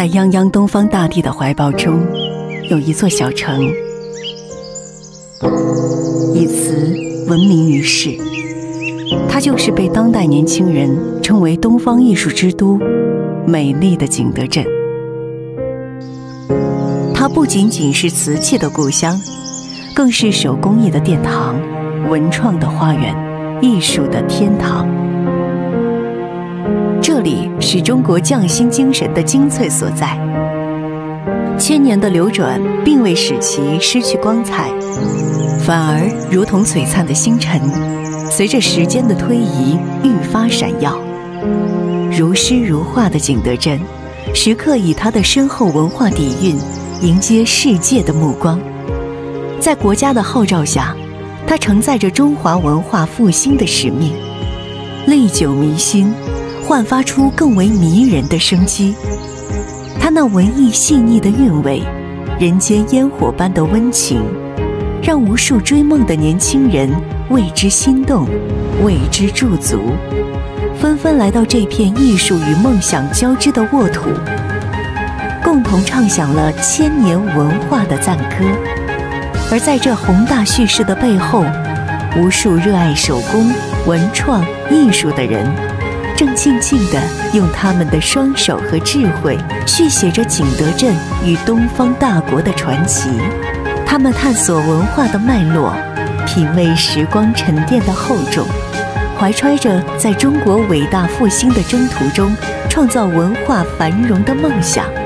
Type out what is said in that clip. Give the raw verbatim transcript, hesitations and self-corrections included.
在泱泱东方大地的怀抱中，有一座小城，以此闻名于世。它就是被当代年轻人称为东方艺术之都，美丽的景德镇。它不仅仅是瓷器的故乡，更是手工艺的殿堂，文创的花园，艺术的天堂。这里是中国匠心精神的精粹所在，千年的流转并未使其失去光彩，反而如同璀璨的星辰，随着时间的推移愈发闪耀。如诗如画的景德镇，时刻以它的深厚文化底蕴迎接世界的目光。在国家的号召下，它承载着中华文化复兴的使命，历久弥新，焕发出更为迷人的生机。它那文艺细腻的韵味，人间烟火般的温情，让无数追梦的年轻人为之心动，为之驻足，纷纷来到这片艺术与梦想交织的沃土，共同唱响了千年文化的赞歌。而在这宏大叙事的背后，无数热爱手工、文创、艺术的人，正静静地用他们的双手和智慧，续写着景德镇与东方大国的传奇。他们探索文化的脉络，品味时光沉淀的厚重，怀揣着在中国伟大复兴的征途中创造文化繁荣的梦想。